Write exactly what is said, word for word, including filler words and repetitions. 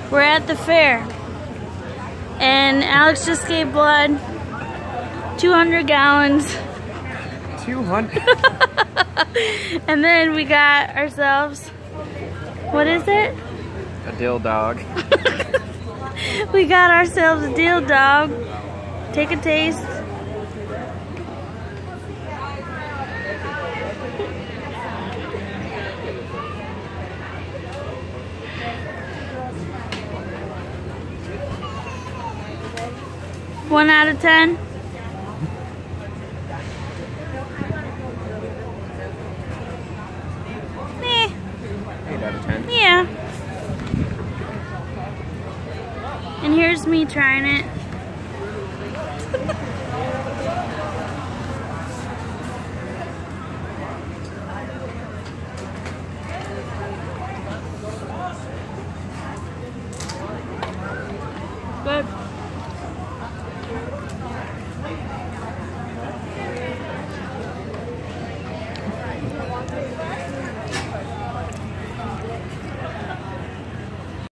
We're at the fair, and Alex just gave blood, two hundred gallons. two hundred? And then we got ourselves, what is it? A dill dog. We got ourselves a dill dog. Take a taste. One out of ten. Eh. Eight out of ten. Yeah. And here's me trying it. Good.